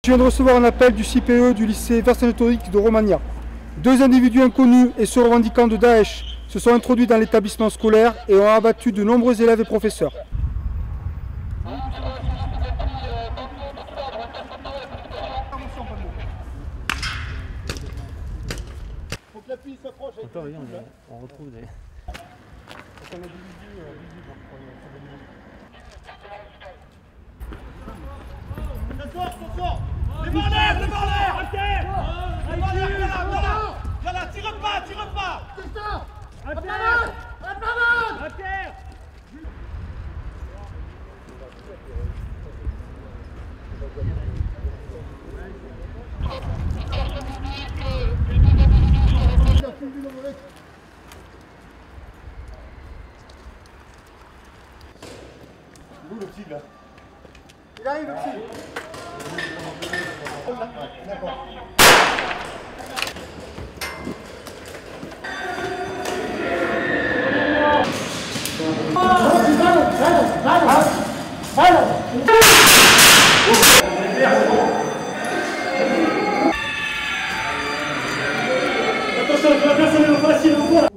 Je viens de recevoir un appel du CPE du lycée Vercingetorix de Romagna. 2 individus inconnus et se revendiquant de Daesh se sont introduits dans l'établissement scolaire et ont abattu de nombreux élèves et professeurs. Faut que la fille s'approche. Attends, regarde, on retrouve des... Devant l'air, devant l'air! Devant l'air, viens là, tire pas! À terre! À terre! Où le petit là? Il arrive le petit. D'accord. Attention, la personne est facile au fond.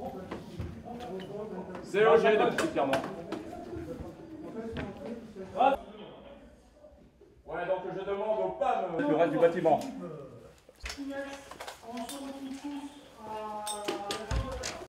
Zéro G de clairement. Ouais, donc je demande aux PAM le reste du bâtiment.